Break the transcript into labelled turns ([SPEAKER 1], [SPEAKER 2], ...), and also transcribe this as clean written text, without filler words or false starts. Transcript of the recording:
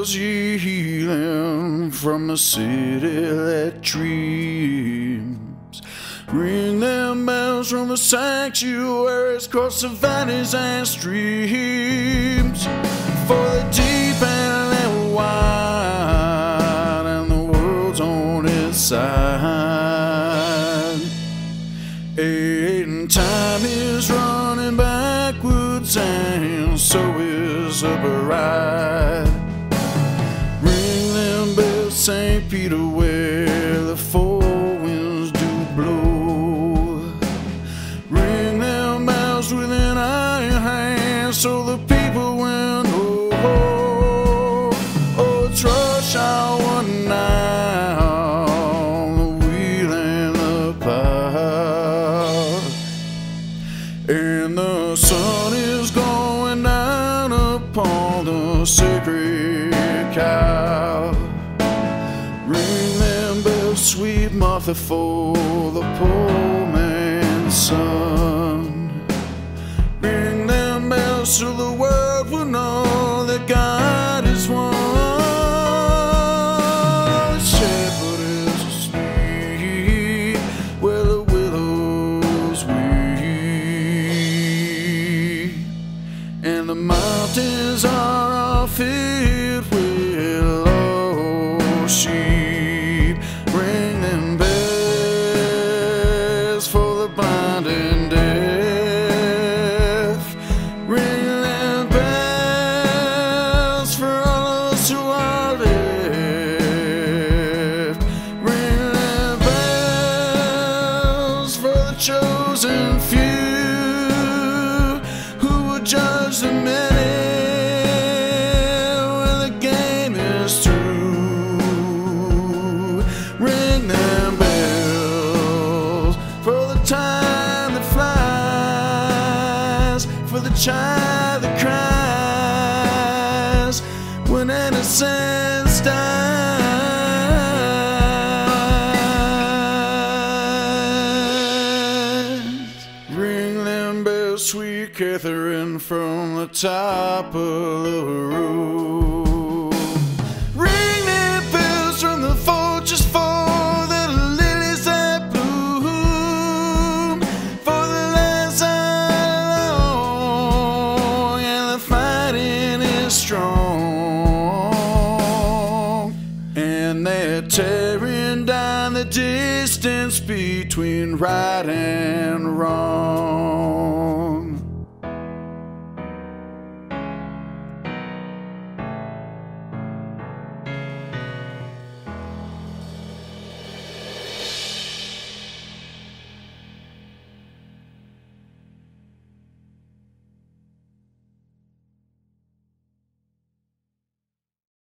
[SPEAKER 1] bells ye healing from a city that dreams. Ring them bells from the sanctuaries across the valleys and streams. For the deep and the wide and the world's on its side. And time is running backwards and so is the bride. Ring them bells, St. Peter, where the four winds do blow. Ring them bells with an iron hand so the people will know. Oh, it's rush hour now, the wheel and the plow. And the sun is going down upon the sacred cow. Ring them bells, sweet Martha, for the poor man's son. Ring them bells so the world will know that God is one. The shepherd is asleep where the willows weep, and the mountains are all filled with lost sheep. Ring them bells for the blind and deaf. Ring them bells for all those who are left. Ring them bells for the chosen few who will judge the many when the game is through. Ring them bells for the time that flies, for the child that cries when innocence dies. Ring them bells, sweet Catherine, from the top of the roof. Ring them bells from the fortress for the lilies that bloom, for the lands are long and the fighting is strong, and they're tearing down the distance between right and wrong.